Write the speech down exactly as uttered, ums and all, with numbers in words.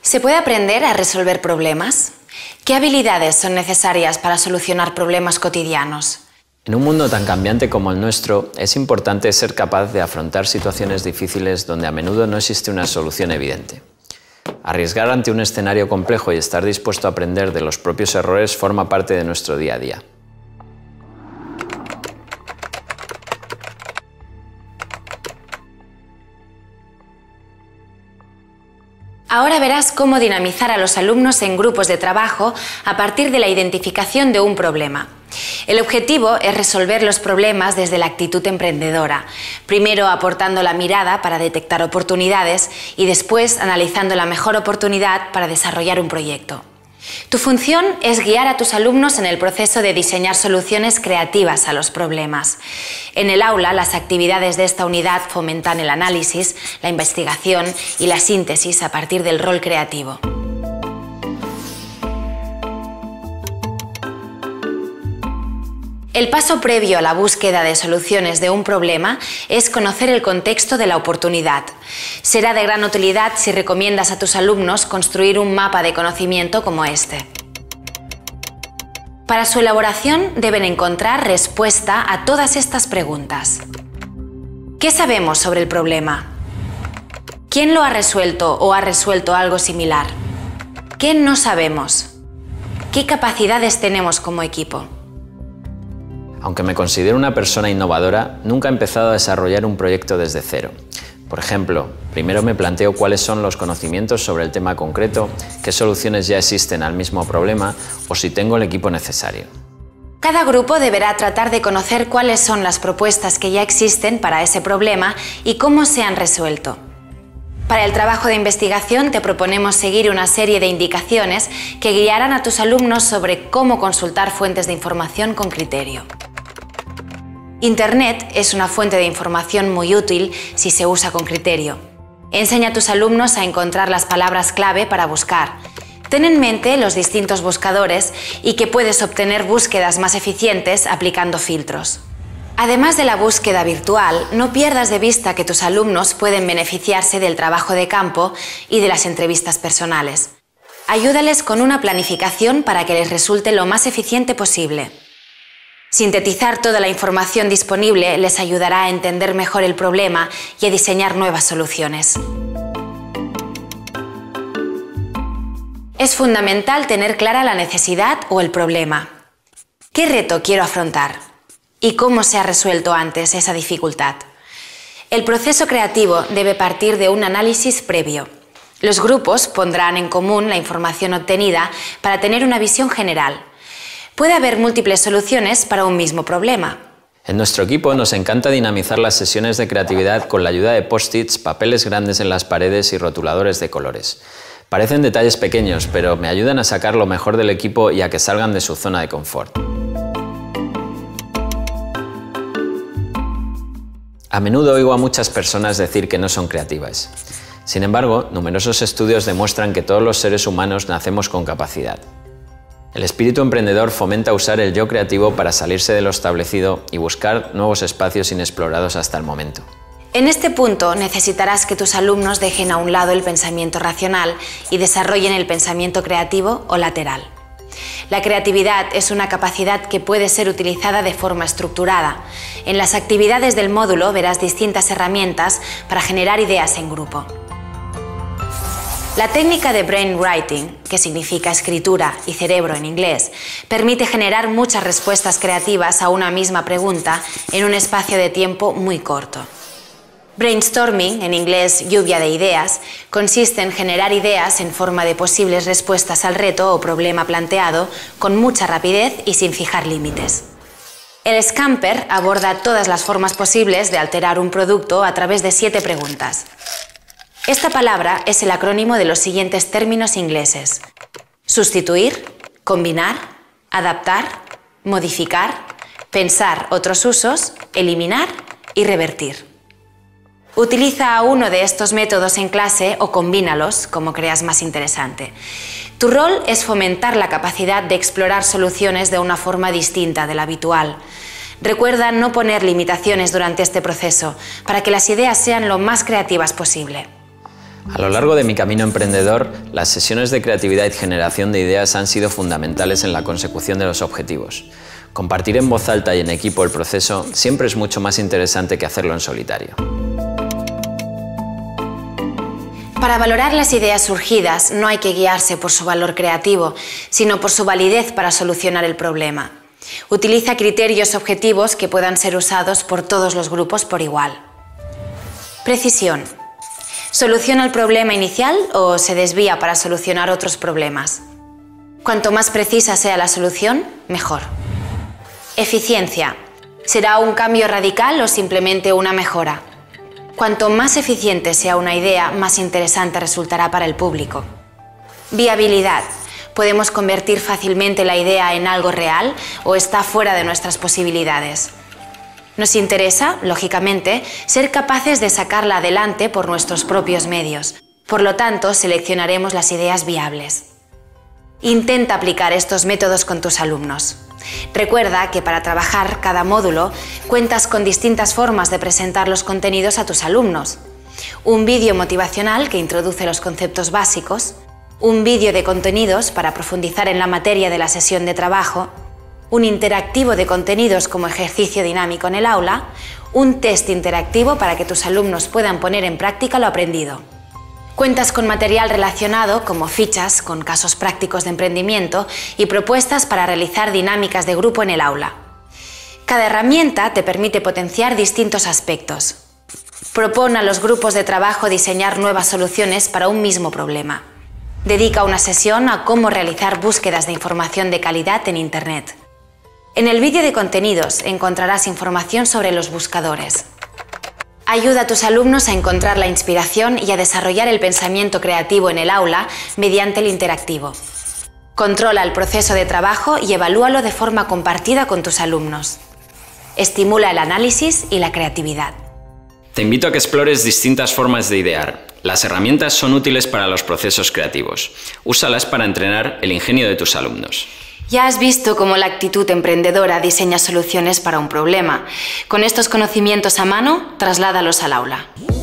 ¿Se puede aprender a resolver problemas? ¿Qué habilidades son necesarias para solucionar problemas cotidianos? En un mundo tan cambiante como el nuestro, es importante ser capaz de afrontar situaciones difíciles donde a menudo no existe una solución evidente. Arriesgar ante un escenario complejo y estar dispuesto a aprender de los propios errores forma parte de nuestro día a día. Ahora verás cómo dinamizar a los alumnos en grupos de trabajo a partir de la identificación de un problema. El objetivo es resolver los problemas desde la actitud emprendedora, primero aportando la mirada para detectar oportunidades y después analizando la mejor oportunidad para desarrollar un proyecto. Tu función es guiar a tus alumnos en el proceso de diseñar soluciones creativas a los problemas. En el aula, las actividades de esta unidad fomentan el análisis, la investigación y la síntesis a partir del rol creativo. El paso previo a la búsqueda de soluciones de un problema es conocer el contexto de la oportunidad. Será de gran utilidad si recomiendas a tus alumnos construir un mapa de conocimiento como este. Para su elaboración deben encontrar respuesta a todas estas preguntas. ¿Qué sabemos sobre el problema? ¿Quién lo ha resuelto o ha resuelto algo similar? ¿Qué no sabemos? ¿Qué capacidades tenemos como equipo? Aunque me considero una persona innovadora, nunca he empezado a desarrollar un proyecto desde cero. Por ejemplo, primero me planteo cuáles son los conocimientos sobre el tema concreto, qué soluciones ya existen al mismo problema o si tengo el equipo necesario. Cada grupo deberá tratar de conocer cuáles son las propuestas que ya existen para ese problema y cómo se han resuelto. Para el trabajo de investigación te proponemos seguir una serie de indicaciones que guiarán a tus alumnos sobre cómo consultar fuentes de información con criterio. Internet es una fuente de información muy útil si se usa con criterio. Enseña a tus alumnos a encontrar las palabras clave para buscar. Ten en mente los distintos buscadores y que puedes obtener búsquedas más eficientes aplicando filtros. Además de la búsqueda virtual, no pierdas de vista que tus alumnos pueden beneficiarse del trabajo de campo y de las entrevistas personales. Ayúdales con una planificación para que les resulte lo más eficiente posible. Sintetizar toda la información disponible les ayudará a entender mejor el problema y a diseñar nuevas soluciones. Es fundamental tener clara la necesidad o el problema. ¿Qué reto quiero afrontar? ¿Y cómo se ha resuelto antes esa dificultad? El proceso creativo debe partir de un análisis previo. Los grupos pondrán en común la información obtenida para tener una visión general. Puede haber múltiples soluciones para un mismo problema. En nuestro equipo nos encanta dinamizar las sesiones de creatividad con la ayuda de post-its, papeles grandes en las paredes y rotuladores de colores. Parecen detalles pequeños, pero me ayudan a sacar lo mejor del equipo y a que salgan de su zona de confort. A menudo oigo a muchas personas decir que no son creativas. Sin embargo, numerosos estudios demuestran que todos los seres humanos nacemos con capacidad. El espíritu emprendedor fomenta usar el yo creativo para salirse de lo establecido y buscar nuevos espacios inexplorados hasta el momento. En este punto necesitarás que tus alumnos dejen a un lado el pensamiento racional y desarrollen el pensamiento creativo o lateral. La creatividad es una capacidad que puede ser utilizada de forma estructurada. En las actividades del módulo verás distintas herramientas para generar ideas en grupo. La técnica de brainwriting, que significa escritura y cerebro en inglés, permite generar muchas respuestas creativas a una misma pregunta en un espacio de tiempo muy corto. Brainstorming, en inglés lluvia de ideas, consiste en generar ideas en forma de posibles respuestas al reto o problema planteado con mucha rapidez y sin fijar límites. El Scamper aborda todas las formas posibles de alterar un producto a través de siete preguntas. Esta palabra es el acrónimo de los siguientes términos ingleses: sustituir, combinar, adaptar, modificar, pensar otros usos, eliminar y revertir. Utiliza uno de estos métodos en clase o combínalos, como creas más interesante. Tu rol es fomentar la capacidad de explorar soluciones de una forma distinta de la habitual. Recuerda no poner limitaciones durante este proceso, para que las ideas sean lo más creativas posible. A lo largo de mi camino emprendedor, las sesiones de creatividad y generación de ideas han sido fundamentales en la consecución de los objetivos. Compartir en voz alta y en equipo el proceso siempre es mucho más interesante que hacerlo en solitario. Para valorar las ideas surgidas no hay que guiarse por su valor creativo, sino por su validez para solucionar el problema. Utiliza criterios objetivos que puedan ser usados por todos los grupos por igual. Precisión. ¿Soluciona el problema inicial o se desvía para solucionar otros problemas? Cuanto más precisa sea la solución, mejor. Eficiencia. ¿Será un cambio radical o simplemente una mejora? Cuanto más eficiente sea una idea, más interesante resultará para el público. Viabilidad. ¿Podemos convertir fácilmente la idea en algo real o está fuera de nuestras posibilidades? Nos interesa, lógicamente, ser capaces de sacarla adelante por nuestros propios medios. Por lo tanto, seleccionaremos las ideas viables. Intenta aplicar estos métodos con tus alumnos. Recuerda que para trabajar cada módulo cuentas con distintas formas de presentar los contenidos a tus alumnos. Un vídeo motivacional que introduce los conceptos básicos, un vídeo de contenidos para profundizar en la materia de la sesión de trabajo, un interactivo de contenidos como ejercicio dinámico en el aula, un test interactivo para que tus alumnos puedan poner en práctica lo aprendido. Cuentas con material relacionado como fichas con casos prácticos de emprendimiento y propuestas para realizar dinámicas de grupo en el aula. Cada herramienta te permite potenciar distintos aspectos. Propone a los grupos de trabajo diseñar nuevas soluciones para un mismo problema. Dedica una sesión a cómo realizar búsquedas de información de calidad en Internet. En el vídeo de contenidos encontrarás información sobre los buscadores. Ayuda a tus alumnos a encontrar la inspiración y a desarrollar el pensamiento creativo en el aula mediante el interactivo. Controla el proceso de trabajo y evalúalo de forma compartida con tus alumnos. Estimula el análisis y la creatividad. Te invito a que explores distintas formas de idear. Las herramientas son útiles para los procesos creativos. Úsalas para entrenar el ingenio de tus alumnos. Ya has visto cómo la actitud emprendedora diseña soluciones para un problema. Con estos conocimientos a mano, trasládalos al aula.